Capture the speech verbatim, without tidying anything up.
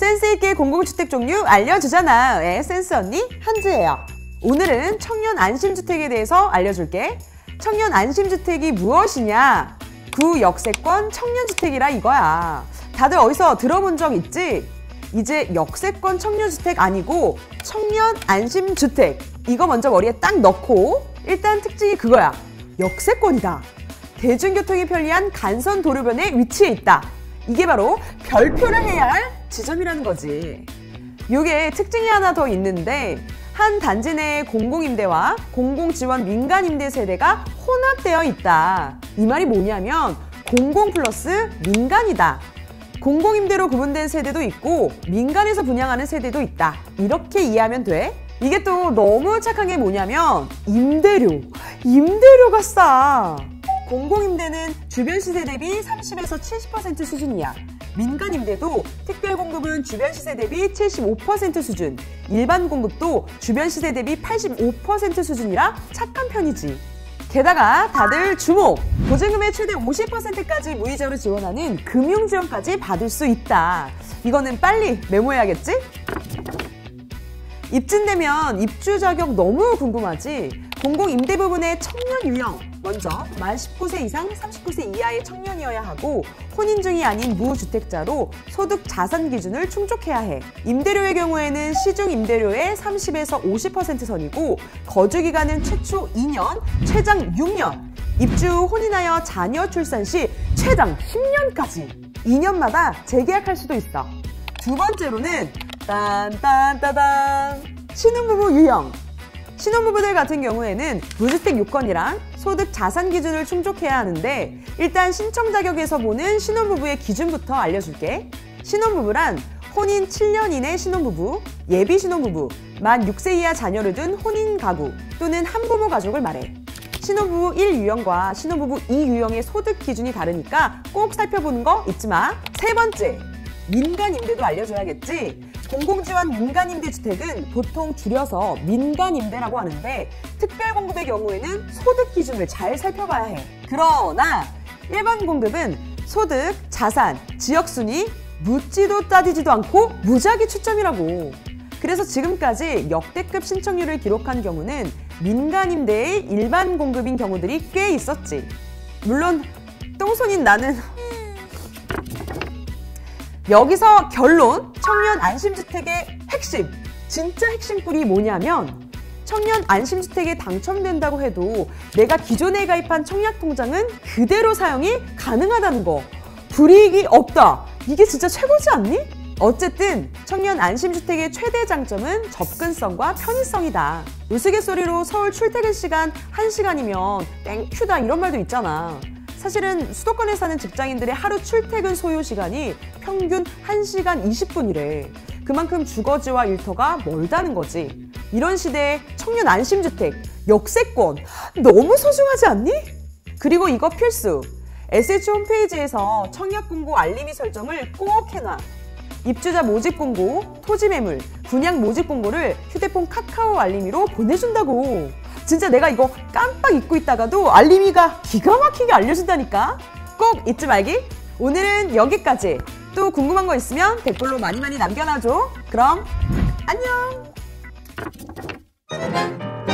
센스있게 공공주택 종류 알려주잖아. 네, 센스 언니 한주예요. 오늘은 청년 안심주택에 대해서 알려줄게. 청년 안심주택이 무엇이냐? 구역세권 청년주택이라 이거야. 다들 어디서 들어본 적 있지? 이제 역세권 청년주택 아니고 청년 안심주택. 이거 먼저 머리에 딱 넣고 일단 특징이 그거야. 역세권이다. 대중교통이 편리한 간선 도로변에 위치해 있다. 이게 바로 별표를 해야 할 지점이라는 거지. 요게 특징이 하나 더 있는데 한 단지 내에 공공임대와 공공지원 민간임대 세대가 혼합되어 있다. 이 말이 뭐냐면 공공 플러스 민간이다. 공공임대로 구분된 세대도 있고 민간에서 분양하는 세대도 있다. 이렇게 이해하면 돼. 이게 또 너무 착한 게 뭐냐면 임대료. 임대료가 싸. 공공임대는 주변 시세 대비 삼십에서 칠십 퍼센트 수준이야. 민간임대도 특별공급은 주변 시세 대비 칠십오 퍼센트 수준, 일반 공급도 주변 시세 대비 팔십오 퍼센트 수준이라 착한 편이지. 게다가 다들 주목! 보증금의 최대 오십 퍼센트까지 무이자로 지원하는 금융지원까지 받을 수 있다. 이거는 빨리 메모해야겠지? 입진되면 입주 자격 너무 궁금하지? 공공임대 부분의 청년 유형. 먼저 만 십구 세 이상 삼십구 세 이하의 청년이어야 하고 혼인중이 아닌 무주택자로 소득 자산 기준을 충족해야 해. 임대료의 경우에는 시중 임대료의 삼십에서 오십 퍼센트 선이고 거주기간은 최초 이 년, 최장 육 년. 입주 후 혼인하여 자녀 출산 시 최장 십 년까지. 이 년마다 재계약할 수도 있어. 두 번째로는 딴딴따단 신혼부부 유형. 신혼부부들 같은 경우에는 무주택 요건이랑 소득 자산 기준을 충족해야 하는데 일단 신청 자격에서 보는 신혼부부의 기준부터 알려줄게. 신혼부부란 혼인 칠 년 이내 신혼부부, 예비 신혼부부, 만 육 세 이하 자녀를 둔 혼인 가구 또는 한부모 가족을 말해. 신혼부부 일 유형과 신혼부부 이 유형의 소득 기준이 다르니까 꼭 살펴보는 거 잊지 마. 세 번째, 민간임대도 알려줘야겠지. 공공지원 민간임대주택은 보통 줄여서 민간임대라고 하는데 특별공급의 경우에는 소득 기준을 잘 살펴봐야 해. 그러나 일반 공급은 소득, 자산, 지역순위 묻지도 따지지도 않고 무작위 추첨이라고. 그래서 지금까지 역대급 신청률을 기록한 경우는 민간임대의 일반 공급인 경우들이 꽤 있었지. 물론 똥손인 나는 여기서 결론! 청년 안심주택의 핵심! 진짜 핵심꿀이 뭐냐면 청년 안심주택에 당첨된다고 해도 내가 기존에 가입한 청약통장은 그대로 사용이 가능하다는 거. 불이익이 없다! 이게 진짜 최고지 않니? 어쨌든 청년 안심주택의 최대 장점은 접근성과 편의성이다. 우스갯소리로 서울 출퇴근 시간 한 시간이면 땡큐다 이런 말도 있잖아. 사실은 수도권에 사는 직장인들의 하루 출퇴근 소요 시간이 평균 한 시간 이십 분이래. 그만큼 주거지와 일터가 멀다는 거지. 이런 시대에 청년 안심주택, 역세권 너무 소중하지 않니? 그리고 이거 필수! 에스에이치 홈페이지에서 청약 공고 알림이 설정을 꼭 해놔. 입주자 모집 공고, 토지 매물, 분양 모집 공고를 휴대폰 카카오 알림이로 보내준다고. 진짜 내가 이거 깜빡 잊고 있다가도 알림이가 기가 막히게 알려준다니까. 꼭 잊지 말기. 오늘은 여기까지. 또 궁금한 거 있으면 댓글로 많이 많이 남겨놔줘. 그럼 안녕.